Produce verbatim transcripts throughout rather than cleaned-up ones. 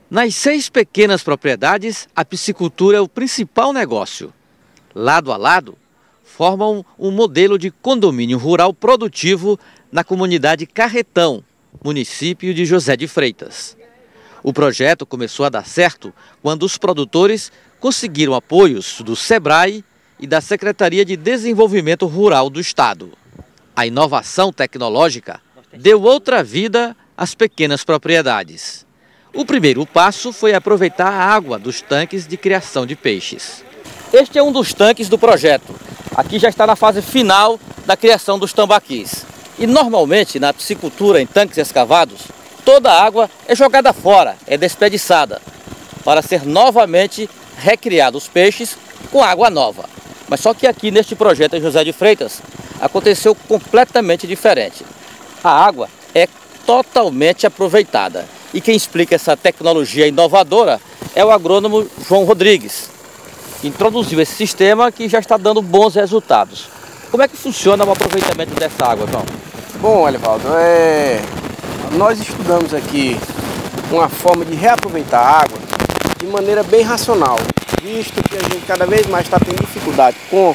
Nas seis pequenas propriedades, a piscicultura é o principal negócio. Lado a lado, formam um modelo de condomínio rural produtivo na comunidade Carretão, município de José de Freitas. O projeto começou a dar certo quando os produtores conseguiram apoios do SEBRAE e da Secretaria de Desenvolvimento Rural do Estado. A inovação tecnológica deu outra vida às pequenas propriedades. O primeiro passo foi aproveitar a água dos tanques de criação de peixes. Este é um dos tanques do projeto. Aqui já está na fase final da criação dos tambaquis. E normalmente na piscicultura em tanques escavados, toda a água é jogada fora, é desperdiçada, para ser novamente recriados os peixes com água nova. Mas só que aqui neste projeto em José de Freitas, aconteceu completamente diferente. A água é totalmente aproveitada. E quem explica essa tecnologia inovadora é o agrônomo João Rodrigues, que introduziu esse sistema que já está dando bons resultados. Como é que funciona o aproveitamento dessa água, João? Bom, Elivaldo, é... nós estudamos aqui uma forma de reaproveitar a água de maneira bem racional, visto que a gente cada vez mais está tendo dificuldade com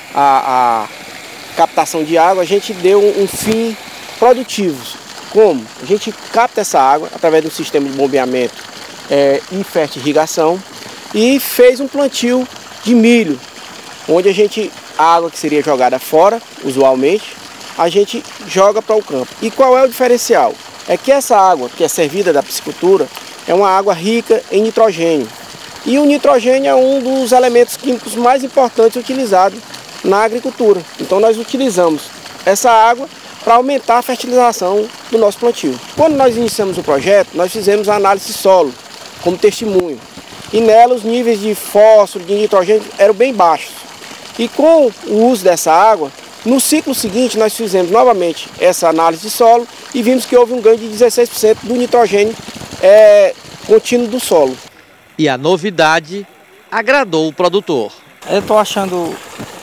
a, a captação de água, a gente deu um, um fim produtivo. Como? A gente capta essa água através do sistema de bombeamento é, e fertirrigação e fez um plantio de milho, onde a gente, a água que seria jogada fora, usualmente, a gente joga para o campo. E qual é o diferencial? É que essa água que é servida da piscicultura é uma água rica em nitrogênio. E o nitrogênio é um dos elementos químicos mais importantes utilizados na agricultura. Então nós utilizamos essa água para aumentar a fertilização do nosso plantio. Quando nós iniciamos o projeto, nós fizemos a análise de solo como testemunho. E nela os níveis de fósforo, de nitrogênio eram bem baixos. E com o uso dessa água, no ciclo seguinte nós fizemos novamente essa análise de solo e vimos que houve um ganho de dezesseis por cento do nitrogênio é, contínuo do solo. E a novidade agradou o produtor. Eu estou achando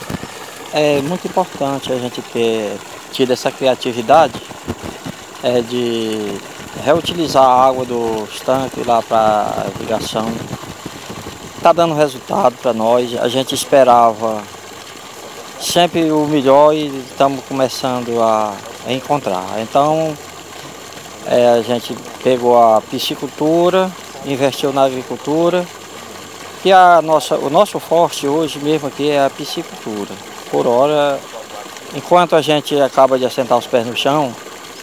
é, muito importante a gente ter tido essa criatividade é, de reutilizar a água dos tanques lá para irrigação. Está dando resultado para nós. A gente esperava sempre o melhor e estamos começando a, a encontrar. Então é, a gente pegou a piscicultura, investiu na agricultura, e a nossa, o nosso forte hoje mesmo aqui é a piscicultura. Por hora, enquanto a gente acaba de assentar os pés no chão,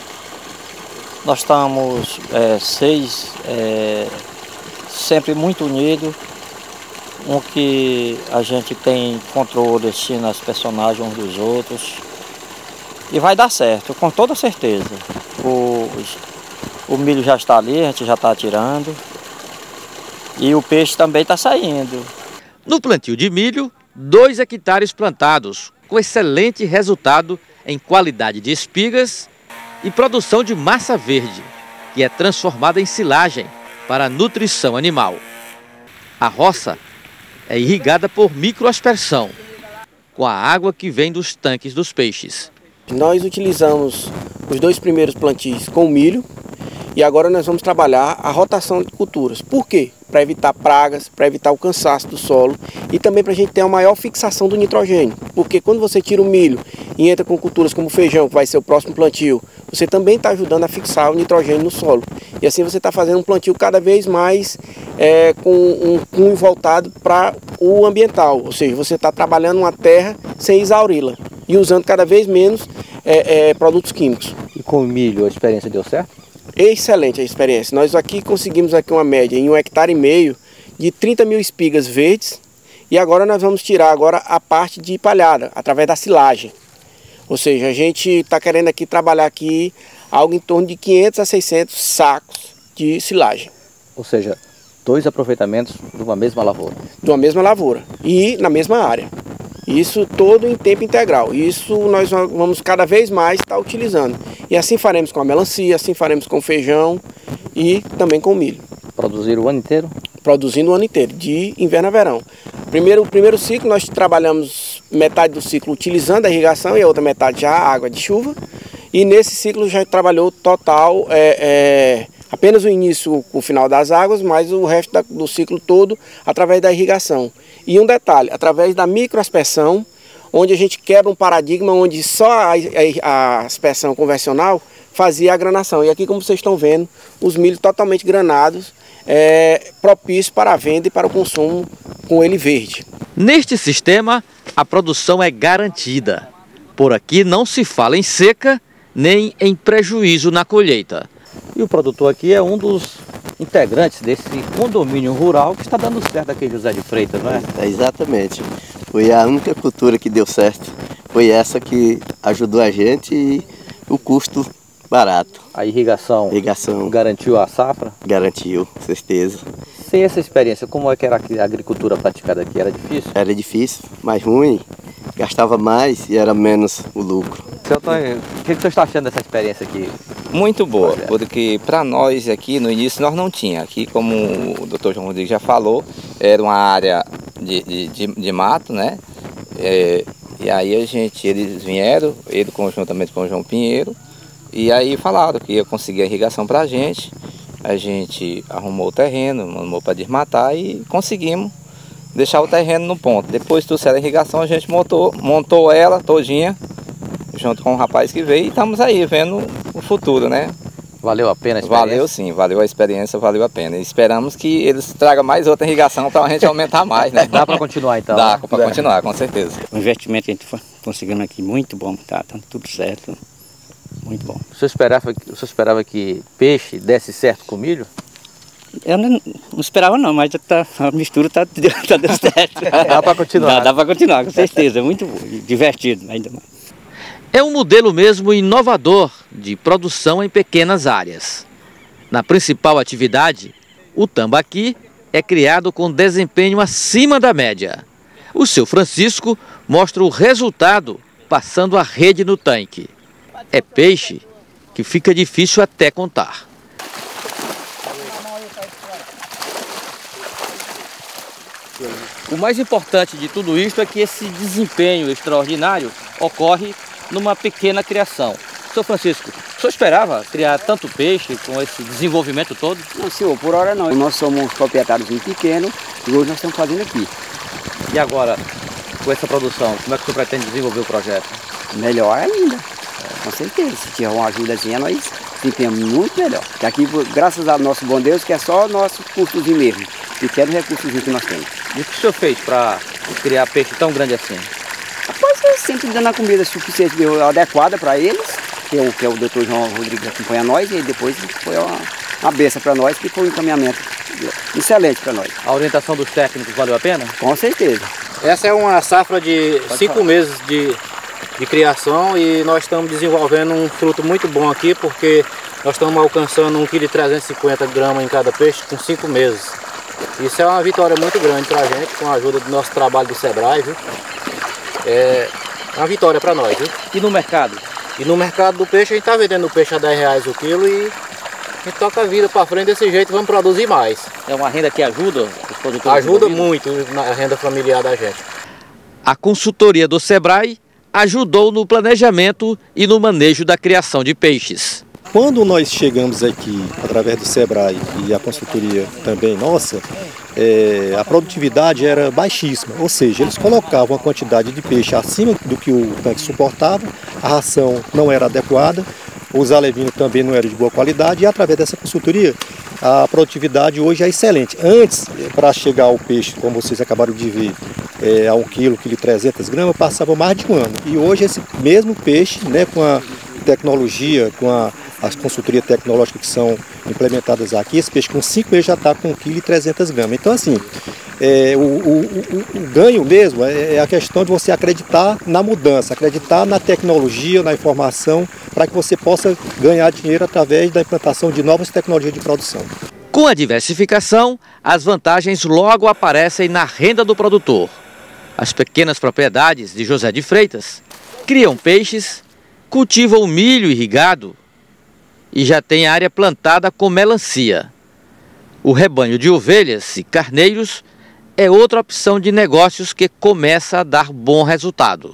nós estamos é, seis, é, sempre muito unidos, um que a gente tem controle assim, nas personagens uns dos outros, e vai dar certo, com toda certeza. O, o milho já está ali, a gente já está tirando, e o peixe também está saindo. No plantio de milho, dois hectares plantados, com excelente resultado em qualidade de espigas e produção de massa verde, que é transformada em silagem para a nutrição animal. A roça é irrigada por microaspersão, com a água que vem dos tanques dos peixes. Nós utilizamos os dois primeiros plantios com milho e agora nós vamos trabalhar a rotação de culturas. Por quê? Para evitar pragas, para evitar o cansaço do solo e também para a gente ter uma maior fixação do nitrogênio. Porque quando você tira o milho e entra com culturas como o feijão, que vai ser o próximo plantio, você também está ajudando a fixar o nitrogênio no solo. E assim você está fazendo um plantio cada vez mais é, com um cunho voltado para o ambiental. Ou seja, você está trabalhando uma terra sem exauri-la e usando cada vez menos é, é, produtos químicos. E com o milho a experiência deu certo? Excelente a experiência. Nós aqui conseguimos aqui uma média em um hectare e meio de trinta mil espigas verdes e agora nós vamos tirar agora a parte de palhada através da silagem. Ou seja, a gente está querendo aqui trabalhar aqui algo em torno de quinhentos a seiscentos sacos de silagem. Ou seja, dois aproveitamentos de uma mesma lavoura. De uma mesma lavoura e na mesma área. Isso todo em tempo integral. Isso nós vamos cada vez mais estar utilizando. E assim faremos com a melancia, assim faremos com o feijão e também com o milho. Produzir o ano inteiro? Produzindo o ano inteiro, de inverno a verão. Primeiro, o primeiro ciclo nós trabalhamos metade do ciclo utilizando a irrigação e a outra metade já a água de chuva. E nesse ciclo já trabalhou total é, é, Apenas o início, o final das águas, mas o resto da, do ciclo todo através da irrigação. E um detalhe, através da microaspersão, onde a gente quebra um paradigma onde só a, a, a aspersão convencional fazia a granação. E aqui, como vocês estão vendo, os milhos totalmente granados, é, propício para a venda e para o consumo com ele verde. Neste sistema, a produção é garantida. Por aqui não se fala em seca nem em prejuízo na colheita. E o produtor aqui é um dos integrantes desse condomínio rural que está dando certo aqui em José de Freitas, não é? É, exatamente. Foi a única cultura que deu certo. Foi essa que ajudou a gente e o custo barato. A irrigação, irrigação garantiu a safra? Garantiu, com certeza. Sem essa experiência, como é que era a agricultura praticada aqui? Era difícil? Era difícil, mais ruim. Gastava mais e era menos o lucro. Seu Antônio, o que você está achando dessa experiência aqui? Muito boa, porque para nós aqui no início nós não tinha. Aqui, como o doutor João Rodrigues já falou, era uma área de, de, de, de mato, né? É, e aí a gente, eles vieram, ele conjuntamente com o João Pinheiro, e aí falaram que ia conseguir a irrigação para a gente. A gente arrumou o terreno, arrumou para desmatar e conseguimos deixar o terreno no ponto. Depois do a irrigação, a gente montou, montou ela todinha, junto com o rapaz que veio, e estamos aí vendo o futuro, né? Valeu a pena a experiência? Valeu sim, valeu a experiência, valeu a pena. E esperamos que eles tragam mais outra irrigação para a gente aumentar mais, né? Dá para continuar então? Dá para continuar, com certeza. O investimento que a gente foi conseguindo aqui, muito bom, tá, tá tudo certo, muito bom. O senhor esperava, o senhor esperava que peixe desse certo com milho? Eu não, não esperava não, mas tá, a mistura está tá dando certo. Dá para continuar? Dá, dá para continuar, com certeza, muito bom, divertido ainda mais. É um modelo mesmo inovador de produção em pequenas áreas. Na principal atividade, o tambaqui é criado com desempenho acima da média. O seu Francisco mostra o resultado passando a rede no tanque. É peixe que fica difícil até contar. O mais importante de tudo isso é que esse desempenho extraordinário ocorre numa pequena criação. Senhor Francisco, o senhor esperava criar tanto peixe com esse desenvolvimento todo? Não, senhor, por hora não. Nós somos proprietários pequenos e hoje nós estamos fazendo aqui. E agora, com essa produção, como é que o senhor pretende desenvolver o projeto? Melhor ainda, com certeza. Se tiver uma ajudazinha, nós desempenhamos muito melhor. Porque aqui, graças ao nosso bom Deus, que é só o nosso custozinho mesmo, pequeno recursozinho que nós temos. E o que o senhor fez para criar peixe tão grande assim? Rapaz, eu sempre dando a comida suficiente, adequada para eles, que é o, que é o doutor João Rodrigues acompanha nós, e depois foi uma, uma benção para nós, que foi um encaminhamento excelente para nós. A orientação dos técnicos valeu a pena? Com certeza. Essa é uma safra de Pode cinco falar. meses de, de criação e nós estamos desenvolvendo um fruto muito bom aqui, porque nós estamos alcançando um quilo e trezentos e cinquenta gramas em cada peixe com cinco meses. Isso é uma vitória muito grande para a gente, com a ajuda do nosso trabalho do Sebrae, viu? É uma vitória para nós, viu? E no mercado? E no mercado do peixe, a gente está vendendo o peixe a dez reais o quilo e a gente toca a vida para frente desse jeito, vamos produzir mais. É uma renda que ajuda os produtores? Ajuda muito na renda familiar da gente. A consultoria do Sebrae ajudou no planejamento e no manejo da criação de peixes. Quando nós chegamos aqui, através do Sebrae e a consultoria também nossa, é, a produtividade era baixíssima, ou seja, eles colocavam a quantidade de peixe acima do que o tanque suportava, a ração não era adequada, os alevinos também não eram de boa qualidade e através dessa consultoria a produtividade hoje é excelente. Antes, para chegar ao peixe, como vocês acabaram de ver, é, a um quilo, um quilo e trezentas gramas, passava mais de um ano. E hoje esse mesmo peixe, né, com a tecnologia, com a as consultorias tecnológicas que são implementadas aqui, esse peixe com cinco meses já está com um quilo e trezentas gramas. Então, assim, é, o, o, o, o ganho mesmo é, é a questão de você acreditar na mudança, acreditar na tecnologia, na informação, para que você possa ganhar dinheiro através da implantação de novas tecnologias de produção. Com a diversificação, as vantagens logo aparecem na renda do produtor. As pequenas propriedades de José de Freitas criam peixes, cultivam milho irrigado, e já tem área plantada com melancia. O rebanho de ovelhas e carneiros é outra opção de negócios que começa a dar bom resultado.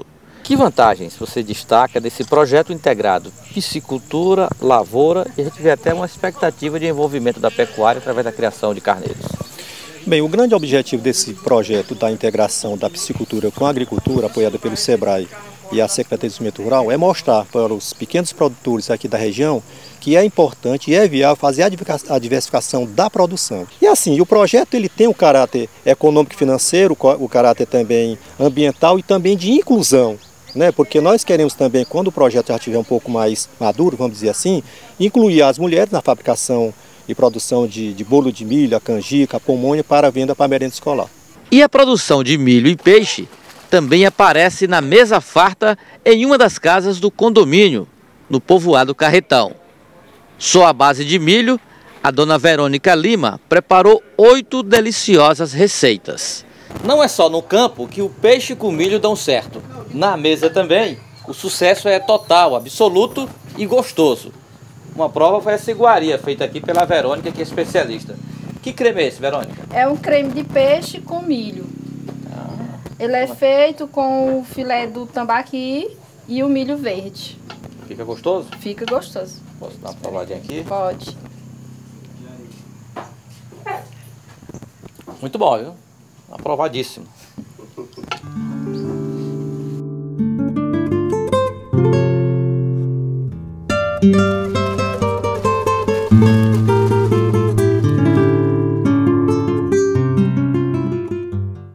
Que vantagens você destaca desse projeto integrado piscicultura, lavoura, e a gente vê até uma expectativa de envolvimento da pecuária através da criação de carneiros? Bem, o grande objetivo desse projeto da integração da piscicultura com a agricultura, apoiada pelo SEBRAE e a Secretaria de Desenvolvimento Rural, é mostrar para os pequenos produtores aqui da região que é importante e é viável fazer a diversificação da produção. E assim, o projeto ele tem o caráter econômico e financeiro, o caráter também ambiental e também de inclusão, né? Porque nós queremos também, quando o projeto já estiver um pouco mais maduro, vamos dizer assim, incluir as mulheres na fabricação e produção de, de bolo de milho, a canjica, a pamonha para a venda para a merenda escolar. E a produção de milho e peixe também aparece na mesa farta em uma das casas do condomínio, no povoado Carretão. Só à base de milho, a dona Verônica Lima preparou oito deliciosas receitas. Não é só no campo que o peixe com milho dão certo. Na mesa também, o sucesso é total, absoluto e gostoso. Uma prova foi essa iguaria feita aqui pela Verônica, que é especialista. Que creme é esse, Verônica? É um creme de peixe com milho. Ele é feito com o filé do tambaqui e o milho verde. Fica gostoso? Fica gostoso. Posso dar uma provadinha aqui? Pode. Muito bom, viu? Aprovadíssimo.